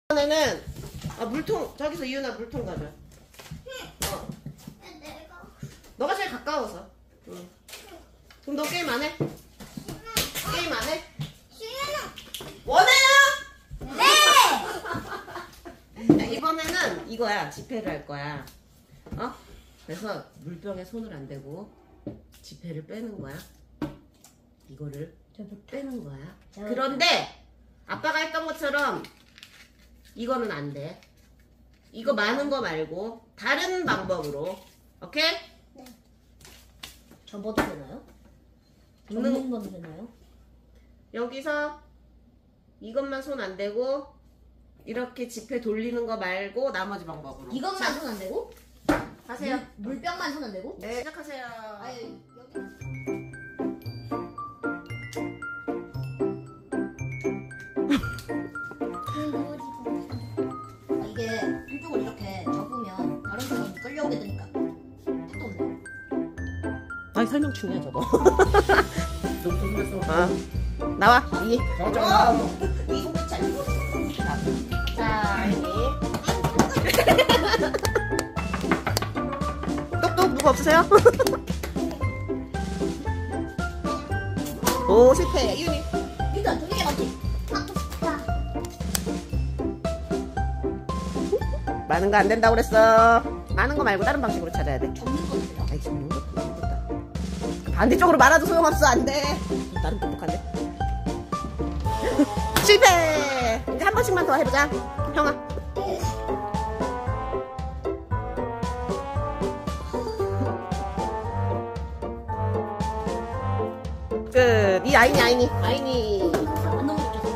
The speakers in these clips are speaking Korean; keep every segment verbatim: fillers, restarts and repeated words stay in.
이번에는 아 물통 저기서 이윤아 물통 가져. 어. 너가 제일 가까워서. 응. 그럼 너 게임 안 해? 게임 안 해? 원해요? 네! 야, 이번에는 이거야. 지폐를 할 거야. 어? 그래서 물병에 손을 안 대고 지폐를 빼는 거야. 이거를 빼는 거야. 그런데 아빠가 했던 것처럼 이거는 안 돼. 이거 많은 거 말고 다른 방법으로. 오케이? 네. 접어도 되나요? 접는 접는 건 되나요? 여기서 이것만 손 안 대고 이렇게 지폐 돌리는 거 말고 나머지 방법으로. 이것만 손 안 대고? 하세요. 물, 물병만 손 안 대고? 네, 시작하세요. 아니, 여기. 아, 이게 한쪽을 이렇게 접으면 다른 쪽은 끌려오게 되니까 택도 없네. 아니 설명 중요해 저거. 너무 조심했어. 아, 나와. 이. 잠깐만. 이 손끝 잘 입어. 자, 여기. 똑똑 누구 없으세요? 오 실패. 이윤이. 일단 두 개 맞지? 많은 거 안 된다고 그랬어. 많은 거 말고 다른 방식으로 찾아야 돼. 접는 건 돼요? 아이 접는 거 접는 거다. 반대쪽으로 말아도 소용없어. 안 돼. 나름 똑똑한데. 실패. 이제 한 번씩만 더 해보자. 형아. 끝. 이 아이니 아이니 아이니. 안 넘어졌죠?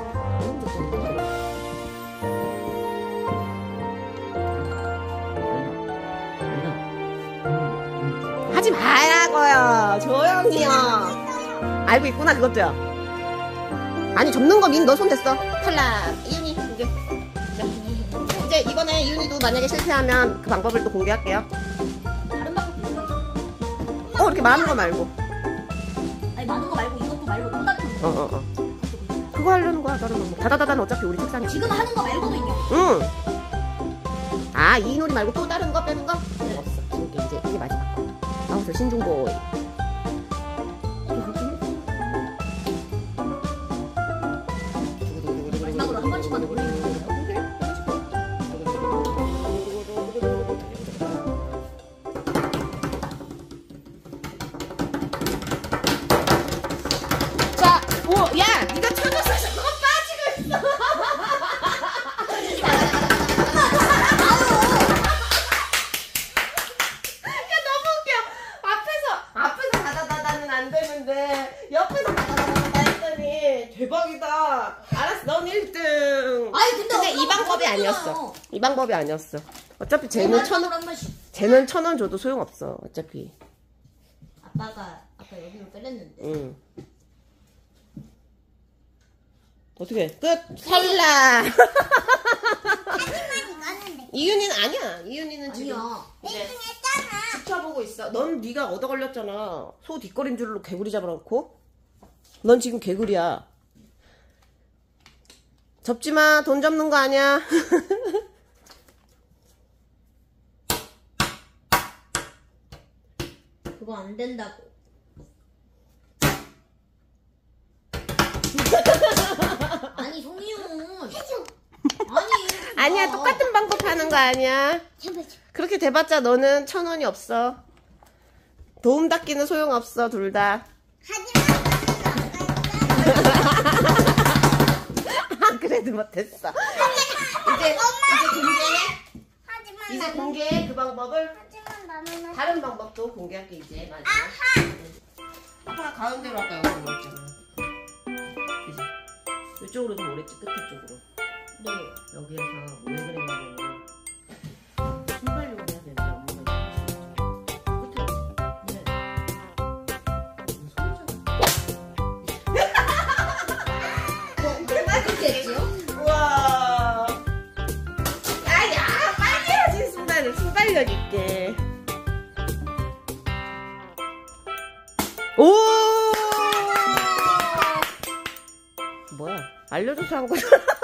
하지 말라고요. 조용히요. 알고 있구나 그것도요. 아니 접는 거 민 너 손 됐어. 탈락. 이윤이 이제. 자, 이제 이번에 이윤이도 만약에 실패하면 그 방법을 또 공개할게요. 다른 방법도 있어요? 어 이렇게 많은 거 말고. 아니, 많은 거 말고 이것도 말고 또 다른 거. 어어 어. 그거 하려는 거야 다른 방법. 다다다다는 어차피 우리 책상에. 지금 하는 거 말고도 있냐? 응. 아 이 놀이 말고 또 다른 거 빼는 거? 네. 없어. 이게 이제 이게 마지막 거. 아우 저 신중보이. 마지막으로 한 번씩만 더 올리는 거예요? 자, 오, 야, 네가 쳐줬어. 그거 빠지고 있어. 야, 너무 웃겨. 앞에서 앞에서 다다다다는 안 되는데 옆에서 다다다다다 했더니 대박이다. 알았어, 넌 일 등. 아니, 근데 근데 이 엄마가 방법이 그랬잖아요. 아니었어. 이 방법이 아니었어. 어차피 쟤는 쟤는 천 원, 한 번씩. 쟤는 천 원 줘도 소용없어. 어차피. 아빠가 아까 여기로 빼냈는데. 응. 어떻게? 끝. 탈락. 이윤이는 아니야. 이윤이는 지금 아니야. 이제 지켜보고 있어. 넌 네가 얻어 걸렸잖아. 소 뒷걸음질로 개구리 잡아놓고. 넌 지금 개구리야. 접지 마. 돈 접는 거 아니야. 그거 안 된다고. 아니, 송이윤. 아니. 아니야. 이거. 똑같은 방법 하는 거 아니야. 그렇게 돼봤자 너는 천 원이 없어. 도움 닫기는 소용없어. 둘 다. 그래도 못했어. 이제 이제 공개해. 이제 공개해 그 방법을. 다른 방법도 공개할게 이제 마지막. 아빠가 가운데로 아까 여기 올렸잖아. 그지? 이쪽으로 좀 오랬지 끝에 쪽으로. 네. 여기에서 왜 그랬냐면은 순발력을 해야 되는데 엄마가 끝에. 네. 소리잖아. 그렇게 했지요? 우와. 야야 빨리 해야지 순발을 순발력 있게. 오. 뭐야? 알려줘서 한 거잖아.